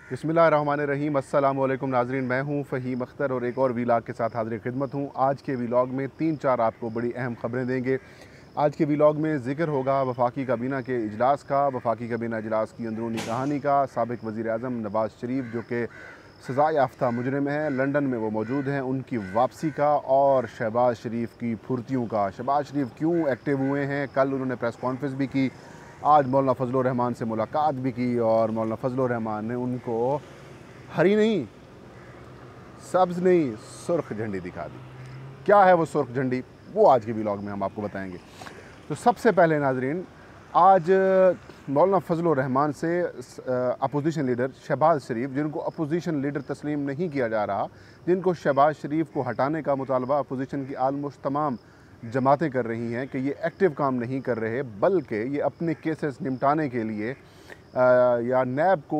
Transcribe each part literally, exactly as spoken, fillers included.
बिस्मिल्लाहिर्रहमानिर्रहीम। अस्सलाम वालेकुम नाज़रीन, मैं हूं फ़हीम अख्तर और एक और वीलॉग के साथ हाज़िर खिदमत हूं। आज के वीलॉग में तीन चार आपको बड़ी अहम ख़बरें देंगे। आज के वीलॉग में ज़िक्र होगा वफाकी काबीना के इजलास का, वफाकी काबीना इजलास की अंदरूनी कहानी का। साबिक़ वज़ीर आज़म नवाज़ शरीफ जो कि सज़ा याफ्ता मुजरिम हैं, लंदन में वो मौजूद हैं, उनकी वापसी का और शहबाज शरीफ की फुर्तियों का। शहबाज शरीफ क्यों एक्टिव हुए हैं, कल उन्होंने प्रेस कॉन्फ्रेंस भी की, आज मौलाना फजल रहमान से मुलाकात भी की और मौलाना फजल रहमान ने उनको हरी नहीं, सब्ज़ नहीं, सुर्ख झंडी दिखा दी। क्या है वो सुर्ख झंडी, वो आज के व्लॉग में हम आपको बताएंगे। तो सबसे पहले नाजरीन, आज मौलाना फजल रहमान से अपोजिशन लीडर शहबाज शरीफ, जिनको अपोजिशन लीडर तस्लीम नहीं किया जा रहा, जिनको शहबाज शरीफ को हटाने का मुतालबा अपोजिशन की आलमोस्ट तमाम जमातें कर रही हैं कि ये एक्टिव काम नहीं कर रहे, बल्कि ये अपने केसेस निपटाने के लिए आ, या नैब को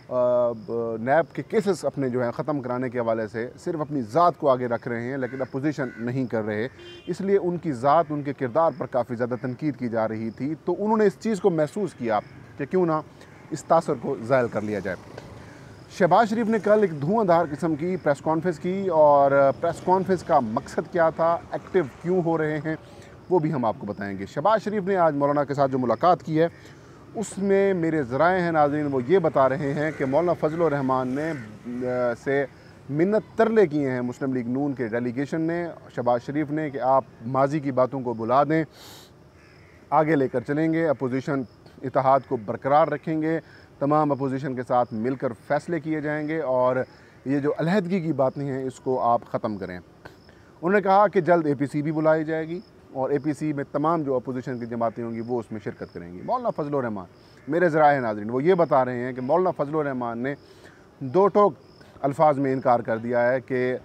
नैब के केसेस अपने जो हैं ख़त्म कराने के हवाले से सिर्फ अपनी ज़ात को आगे रख रहे हैं, लेकिन अपोजिशन नहीं कर रहे। इसलिए उनकी ज़ात, उनके किरदार पर काफ़ी ज़्यादा तनकीद की जा रही थी। तो उन्होंने इस चीज़ को महसूस किया कि क्यों ना इस तासर को ज़ायल कर लिया जाए। शहबाज शरीफ ने कल एक धुआंधार किस्म की प्रेस कॉन्फ्रेंस की और प्रेस कॉन्फ्रेंस का मकसद क्या था, एक्टिव क्यों हो रहे हैं, वो भी हम आपको बताएंगे। शहबाज शरीफ ने आज मौलाना के साथ जो मुलाकात की है, उसमें मेरे ज़राए हैं नाज़रीन, वो ये बता रहे हैं कि मौलाना फजल रहमान ने से मिन्नत तरले किए हैं मुस्लिम लीग नून के डेलीगेशन ने, शहबाज शरीफ ने, कि आप माजी की बातों को भुला दें, आगे लेकर चलेंगे, अपोजिशन इत्तेहाद को बरकरार रखेंगे, तमाम अपोजिशन के साथ मिलकर फ़ैसले किए जाएंगे और ये जो अलहदगी की बातें हैं इसको आप ख़त्म करें। उन्होंने कहा कि जल्द ए पी सी भी बुलाई जाएगी और ए पी सी में तमाम जो अपोजिशन की जमातें होंगी वो उसमें शिरकत करेंगी। मौलाना फजल रहमान, मेरे ज़राए नाज़रीन, वो ये बता रहे हैं कि मौलाना फजल रहमान ने दो टोक अल्फाज में इनकार कर दिया है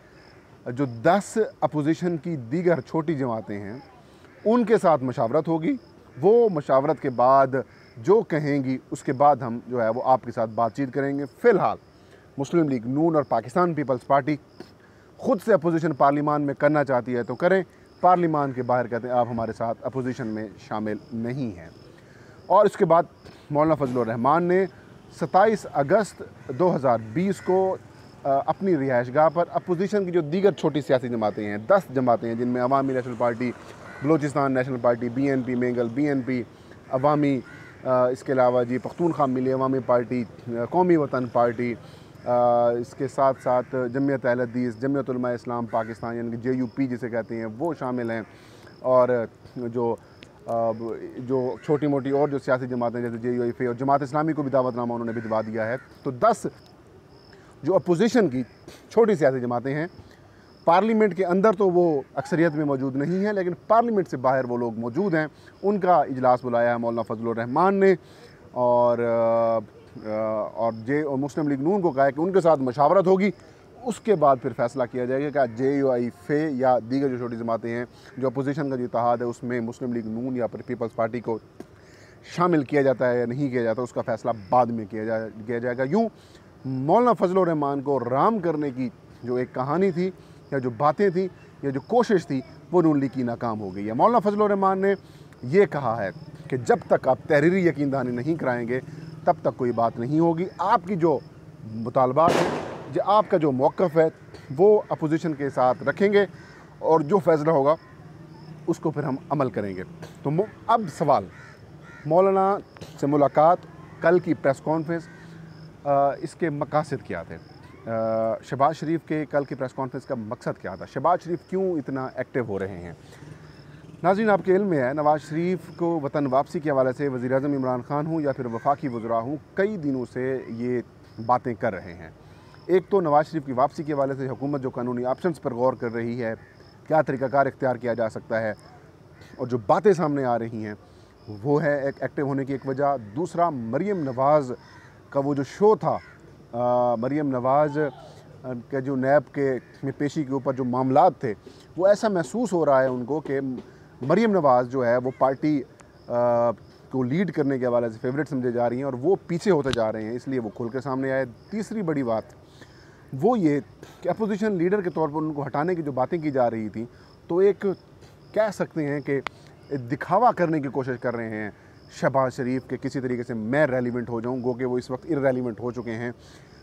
कि जो दस अपोजिशन की दीगर छोटी जमातें हैं उनके साथ मशावरत होगी, वो मशावरत के बाद जो कहेंगी उसके बाद हम जो है वो आपके साथ बातचीत करेंगे। फ़िलहाल मुस्लिम लीग नून और पाकिस्तान पीपल्स पार्टी ख़ुद से अपोजिशन पार्लिमान में करना चाहती है तो करें, पार्लिमान के बाहर कहते हैं आप हमारे साथ अपोजिशन में शामिल नहीं हैं। और इसके बाद मौलाना फजल रहमान ने सत्ताईस अगस्त दो हज़ार बीस को अपनी रिहाइशगाह पर अपोजिशन की जो दीगर छोटी सियासी जमातें हैं, दस जमातें हैं, जिनमें Awami national party, Balochistan national party, B N P Mengal, B N P Awami, इसके अलावा जी पख्तूनख्वा मिली अवामी पार्टी, कौमी वतन पार्टी, आ, इसके साथ साथ जमियत अहल हदीस, जमियत उलमा इस्लाम पाकिस्तान यानी कि जे यू पी जिसे कहते हैं, वो शामिल हैं। और जो आ, जो छोटी मोटी और जो सियासी जमातें जैसे जे यू एफ ए और जमात इस्लामी को भी दावतनामा उन्होंने भिजवा दिया है। तो दस जो अपोजिशन की छोटी सियासी जमातें हैं, पार्लियामेंट के अंदर तो वो अक्सरियत में मौजूद नहीं है, लेकिन पार्लियामेंट से बाहर वो लोग मौजूद हैं। उनका इजलास बुलाया है मौलाना फजल रहमान ने और और जे और मुस्लिम लीग नून को कहा है कि उनके साथ मशावरत होगी, उसके बाद फिर फैसला किया जाएगा कि जे यू आई फे या दीगर जो छोटी जमातें हैं, जो अपोजिशन का जो इत्तेहाद है उसमें मुस्लिम लीग नून या फिर पीपल्स पार्टी को शामिल किया जाता है या नहीं किया जाता, उसका फ़ैसला बाद में किया जा किया जाएगा। यूँ मौलाना फजल रहमान को राम करने की जो एक कहानी थी या जो बातें थी या जो कोशिश थी, वो नून लीग की नाकाम हो गई है। मौलाना फजल रहमान ने ये कहा है कि जब तक आप तहरीरी यकीन दहानी नहीं कराएंगे तब तक कोई बात नहीं होगी। आपकी जो मुतालबात है, जो आपका जो मौक़िफ़ है, वो अपोजिशन के साथ रखेंगे और जो फ़ैसला होगा उसको फिर हम अमल करेंगे। तो अब सवाल, मौलाना से मुलाकात, कल की प्रेस कॉन्फ्रेंस, इसके मकासद क्या थे? शहबाज शरीफ के कल की प्रेस कॉन्फ्रेंस का मकसद क्या था? शहबाज शरीफ क्यों इतना एक्टिव हो रहे हैं? नाज़रीन, आपके इल्म में है, नवाज़ शरीफ को वतन वापसी के हवाले से वज़ीर आज़म इमरान खान हूँ या फिर वफाकी वज़रा हूँ, कई दिनों से ये बातें कर रहे हैं। एक तो नवाज़ शरीफ की वापसी के हवाले से हुकूमत जो कानूनी ऑप्शंस पर गौर कर रही है, क्या तरीक़ाकार इख्तियार किया जा सकता है, और जो बातें सामने आ रही हैं वो है एक एक्टिव होने की एक वजह। दूसरा, मरीम नवाज़ का वो जो शो था, आ, मरीम नवाज़ के जो नैब के में पेशी के ऊपर जो मामलात थे, वो ऐसा महसूस हो रहा है उनको कि मरीम नवाज़ जो है वो पार्टी आ, को लीड करने के हवाले से फेवरेट समझे जा रही हैं और वो पीछे होते जा रहे हैं, इसलिए वो खुल कर सामने आए। तीसरी बड़ी बात वो ये कि अपोजिशन लीडर के तौर पर उनको हटाने की जो बातें की जा रही थी, तो एक कह सकते हैं कि दिखावा करने की कोशिश कर रहे हैं शहबाज शरीफ के किसी तरीके से मैं रेलिवेंट हो जाऊं, गो कि वो इस वक्त इररेलिवेंट हो चुके हैं।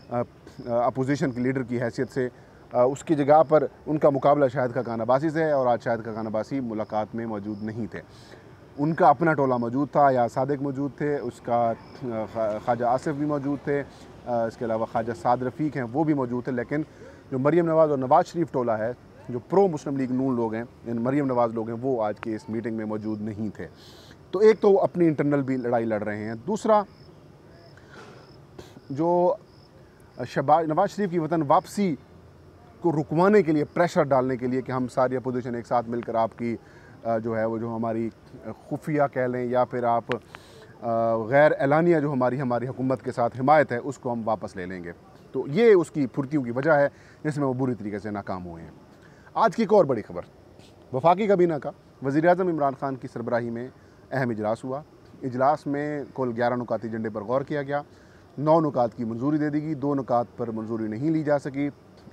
अपोजिशन की लीडर की हैसियत से। उसकी जगह पर उनका मुकाबला शाहिद खाकान अब्बासी से है और आज शाहिद खाकान अब्बासी मुलाकात में मौजूद नहीं थे। उनका अपना टोला मौजूद था, या सादिक मौजूद थे, उसका ख्वाजा आसिफ भी मौजूद थे, इसके अलावा ख्वाजा साद रफ़ीक हैं वो भी मौजूद थे। लेकिन जो मरीम नवाज़ और नवाज़ शरीफ टोला है, जो प्रो मुस्लिम लीग नून लोग हैं, इन मरीम नवाज़ लोग हैं, वो आज के इस मीटिंग में मौजूद नहीं थे। तो एक तो अपनी इंटरनल भी लड़ाई लड़ रहे हैं, दूसरा जो शहबाज नवाज़ शरीफ की वतन वापसी को रुकवाने के लिए, प्रेशर डालने के लिए कि हम सारी अपोजिशन एक साथ मिलकर आपकी जो है वो जो हमारी खुफिया कह लें या फिर आप गैर एलानिया जो हमारी हमारी हुकूमत के साथ हिमायत है उसको हम वापस ले लेंगे। तो ये उसकी फुर्तियों की वजह है जिसमें वो बुरी तरीके से नाकाम हुए हैं। आज की एक और बड़ी खबर, वफाकी काबीना का वज़ीर आज़म इमरान खान की सरबराही में अहम इजलास हुआ। इजलास में कुल ग्यारह नुकाती एजेंडे पर गौर किया गया। नौ नुकात की मंजूरी दे दी गई, दो नुकात पर मंजूरी नहीं ली जा सकी,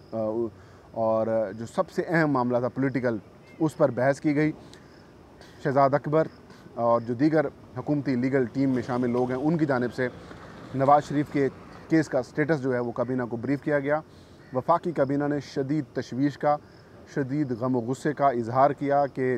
और जो सबसे अहम मामला था पॉलिटिकल, उस पर बहस की गई। शहजाद अकबर और जो दीगर हुकूमती लीगल टीम में शामिल लोग हैं उनकी जानिब से नवाज़ शरीफ के केस का स्टेटस जो है वो काबीना को ब्रीफ़ किया गया। वफाकी काबीना ने शदीद तशवीश का, शदीद गम व गुस्से का इजहार किया कि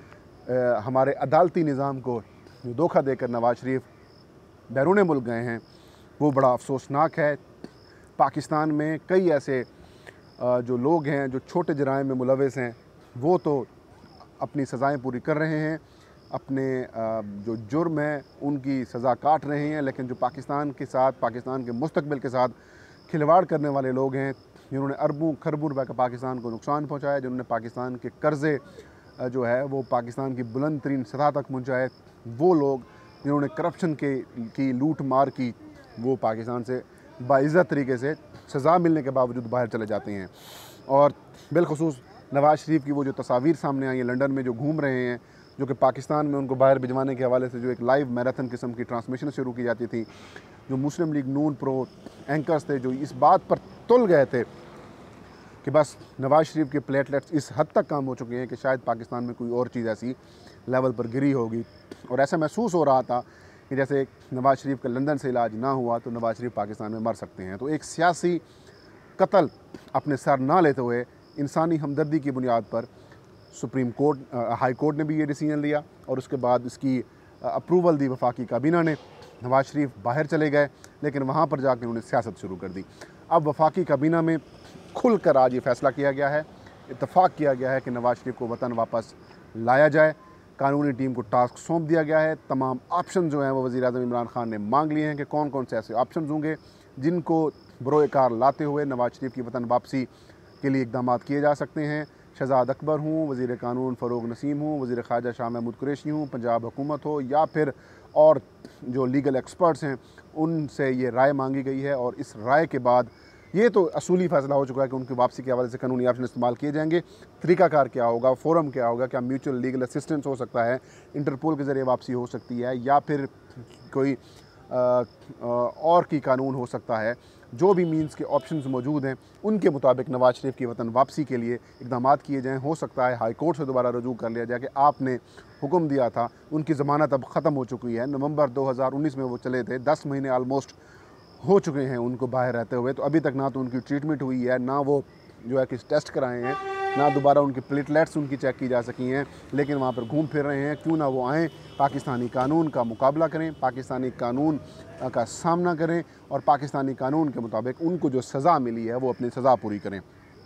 हमारे अदालती निज़ाम को जो धोखा देकर नवाज़ शरीफ बैरून मुल्क गए हैं वो बड़ा अफसोसनाक है। पाकिस्तान में कई ऐसे जो लोग हैं जो छोटे जराइम में मुलविस हैं वो तो अपनी सज़ाएँ पूरी कर रहे हैं, अपने जो जुर्म है उनकी सज़ा काट रहे हैं, लेकिन जो पाकिस्तान के साथ, पाकिस्तान के मुस्तकबिल के साथ खिलवाड़ करने वाले लोग हैं, जिन्होंने अरबों खरबों रुपए का पाकिस्तान को नुकसान पहुँचाया, जिन्होंने पाकिस्तान के कर्ज़े जो है वो पाकिस्तान की बुलंद तरीन सतह तक पहुँचाए, वो लोग जिन्होंने करप्शन के की लूट मार की, वो पाकिस्तान से बाइज़्ज़त तरीके से सज़ा मिलने के बावजूद बाहर चले जाते हैं। और बिलखुसूस नवाज़ शरीफ की वो जो तस्वीर सामने आई है लंदन में जो घूम रहे हैं, जो कि पाकिस्तान में उनको बाहर भिजवाने के हवाले से जो एक लाइव मैराथन किस्म की ट्रांसमिशन शुरू की जाती थी, जो मुस्लिम लीग नून प्रो एंकर्स थे जो इस बात पर तुल गए थे कि बस नवाज़ शरीफ के प्लेटलेट्स इस हद तक कम हो चुके हैं कि शायद पाकिस्तान में कोई और चीज़ ऐसी लेवल पर गिरी होगी, और ऐसा महसूस हो रहा था कि जैसे नवाज़ शरीफ का लंदन से इलाज ना हुआ तो नवाज़ शरीफ पाकिस्तान में मर सकते हैं। तो एक सियासी कत्ल अपने सर ना लेते हुए इंसानी हमदर्दी की बुनियाद पर सुप्रीम कोर्ट, हाई कोर्ट ने भी ये डिसीजन लिया, और उसके बाद इसकी अप्रूवल दी वफाकी काबीना ने। नवाज़ शरीफ बाहर चले गए, लेकिन वहाँ पर जाकर उन्होंने सियासत शुरू कर दी। अब वफाकी काबीना में खुलकर आज ये फैसला किया गया है, इत्तफाक किया गया है कि नवाज़ शरीफ को वतन वापस लाया जाए। कानूनी टीम को टास्क सौंप दिया गया है। तमाम ऑप्शन जो हैं वो वज़ीर आज़म इमरान खान ने मांग लिए हैं कि कौन कौन से ऐसे ऑप्शन होंगे जिनको बरोए कार लाते हुए नवाज़ शरीफ की वतन वापसी के लिए इकदाम किए जा सकते हैं। शहजाद अकबर हूँ, वज़ीर कानून फ़रूग नसीम हूँ, वज़ीर ख़ारजा शाह महमूद कुरैशी हूँ, पंजाब हुकूमत हो, या फिर और जो लीगल एक्सपर्ट्स हैं उनसे ये राय मांगी गई है। और इस राय के बाद ये तो असूली फ़ैसला हो चुका है कि उनकी वापसी के हवाले से कानूनी ऑप्शन इस्तेमाल किए जाएंगे। तरीक़ाकार क्या होगा, फ़ोरम क्या होगा, क्या म्यूचुअल लीगल असिस्टेंस हो सकता है, इंटरपोल के ज़रिए वापसी हो सकती है, या फिर कोई आ, आ, और की कानून हो सकता है। जो भी मीन्स के ऑप्शंस मौजूद हैं उनके मुताबिक नवाज़ शरीफ की वतन वापसी के लिए इक़दाम किए जाएँ। हो सकता है हाई कोर्ट से दोबारा रजू कर लिया जाए कि आपने हुक्म दिया था, उनकी ज़मानत अब ख़त्म हो चुकी है, नवंबर दो हज़ार उन्नीस में वो चले थे, दस महीने आलमोस्ट हो चुके हैं उनको बाहर रहते हुए, तो अभी तक ना तो उनकी ट्रीटमेंट हुई है, ना वो जो है कि टेस्ट कराए हैं, ना दोबारा उनकी प्लेटलेट्स उनकी चेक की जा सकी हैं, लेकिन वहाँ पर घूम फिर रहे हैं। क्यों ना वो आएँ, पाकिस्तानी कानून का मुकाबला करें, पाकिस्तानी कानून का सामना करें, और पाकिस्तानी कानून के मुताबिक उनको जो सज़ा मिली है वो अपनी सज़ा पूरी करें।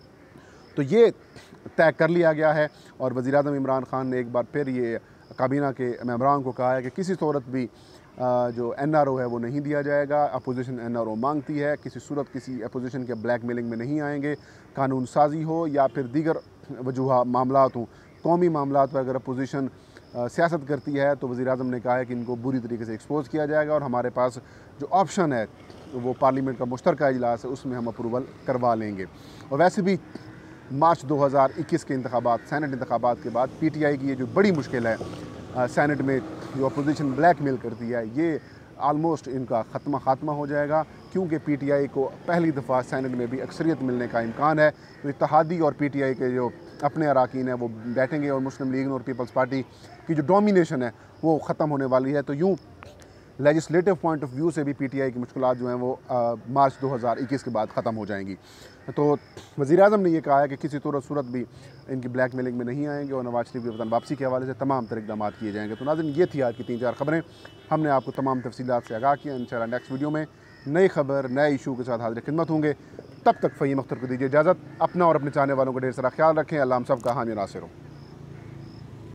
तो ये तय कर लिया गया है, और वज़ीर आज़म इमरान खान ने एक बार फिर ये काबीना के मेंबरान को कहा है कि किसी सूरत भी जो एन आर ओ है वो नहीं दिया जाएगा। अपोजिशन एन आर ओ मांगती है, किसी सूरत किसी अपोजिशन के ब्लैकमेलिंग में नहीं आएंगे। कानून साजी हो या फिर दीगर वजूहा मामलात हों, कौमी मामलात पर अगर अपोजिशन सियासत करती है तो वज़ीर आज़म ने कहा है कि इनको बुरी तरीके से एक्सपोज किया जाएगा, और हमारे पास जो ऑप्शन है वो पार्लियामेंट का मुश्तरका इजलास है उसमें हम अप्रूवल करवा लेंगे। और वैसे भी मार्च दो हज़ार इक्कीस के इंतखाबात, सैनेट इंतखाबात के बाद पी टी आई की ये जो बड़ी मुश्किल है, सैनेट में जो अपोजिशन ब्लैकमेल करती है, ये आलमोस्ट इनका ख़त्मा ख़ात्मा हो जाएगा, क्योंकि पी टी आई को पहली दफ़ा सैनेट में भी अक्सरियत मिलने का इम्कान है। तो इत्तेहादी और पी टी आई के जो अपने अराकीन हैं वो बैठेंगे, और मुस्लिम लीग और पीपल्स पार्टी की जो डोमिनेशन है वो ख़त्म होने वाली है। तो यूँ लेजिस्लेटिव पॉइंट ऑफ व्यू से भी पीटीआई की मुश्किलात जो हैं वो आ, मार्च दो हज़ार इक्कीस के बाद ख़त्म हो जाएंगी। तो वज़ीर-ए-आज़म ने यह कहा है कि किसी सूरत भी इनकी ब्लैक मेलिंग में नहीं आएंगे और नवाज शरीफ की वतन वापसी के हवाले से तमाम तर इक़दाम किए जाएंगे। तो नाज़रीन, ये थी आज की तीन चार खबरें, हमने आपको तमाम तफसीलात से आगाह किया। इंशाअल्लाह नेक्स्ट वीडियो में नई खबर नए इशू के साथ हाजिर खिदमत होंगे। तब तक फ़हीम अख्तर को दीजिए इजाज़त। अपना और अपने चाहने वालों का ढेर सारा ख्याल रखें। अल्लाह हम सब का हामी नासिर हो।